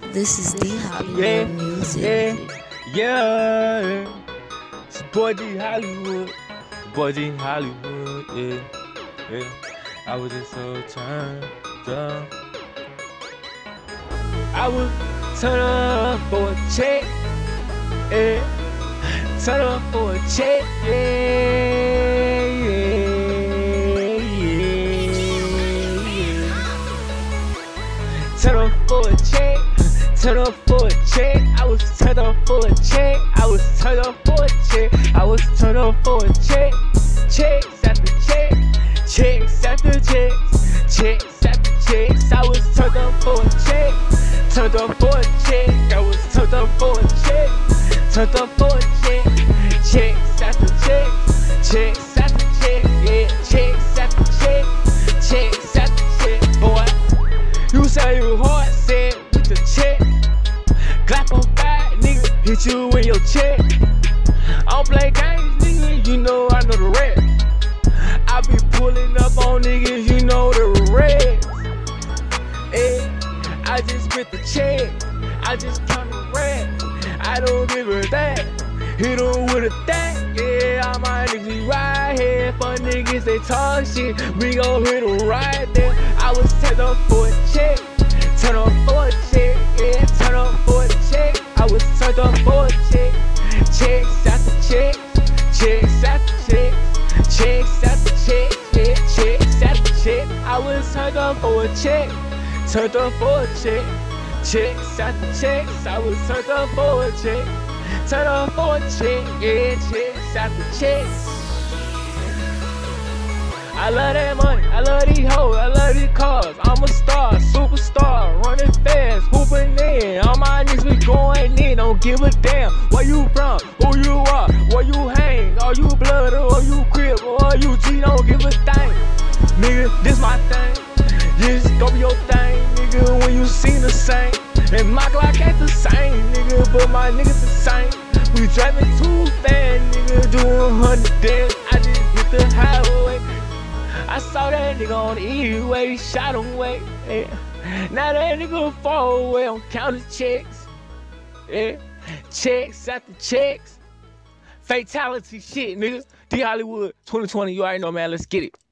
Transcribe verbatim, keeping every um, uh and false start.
This is D Hollywood yeah, music. Yeah, yeah. It's your boy D Hollywood. Your boy D Hollywood, yeah, yeah. I was just so turned up. I was turned up for a check, yeah. Turn up for a check, yeah, yeah, yeah. Turn up for a check. Turn up for a check, I was turned up for a check, I was turned up for a check, I was turned up for a check, checks after check, checks after checks, checks after checks, I was turned up for a check, turned up for a check, I was turned up for a check, turned up for a check, checks after checks, checks after check, yeah, checks after check, checks after check, boy, you say you hard set with the check. Clap on five, nigga, hit you in your check. I don't play games, nigga, you know I know the rap. I be pulling up on niggas, you know the rest. Hey, I just spit the check, I just count the rap. I don't give a that, hit em with a that. Yeah, all my niggas right here, for niggas they talk shit, we gon' hit em right there. I was turned up for a check, turn up for a check, yeah, turn up for a check. I was turned up for a check, checks after checks, checks after checks, checks after checks, yeah, checks after checks. I was turned up for a check, turned up for a check, checks after checks. I was turned up for a check, turned up for a check, yeah, checks after checks. I love that money, I love these hoes, I love these cars. I'm a star, superstar, running fast, hooping in. All my niggas be going in, don't give a damn where you from, who you are, where you hang. Are you blood or you crib or are you G, don't give a thing. Nigga, this my thing, this gon' be your thing, nigga, when you seen the same. And my Glock ain't the same, nigga, but my niggas the same. We driving too fast, nigga, doing hundred days. I just hit the highway. I saw that nigga on the E-way, shot him away, yeah. Now that nigga far away, I'm counting checks, yeah. Checks after checks. Fatality shit, nigga. D Hollywood, twenty twenty, you already know, man, let's get it.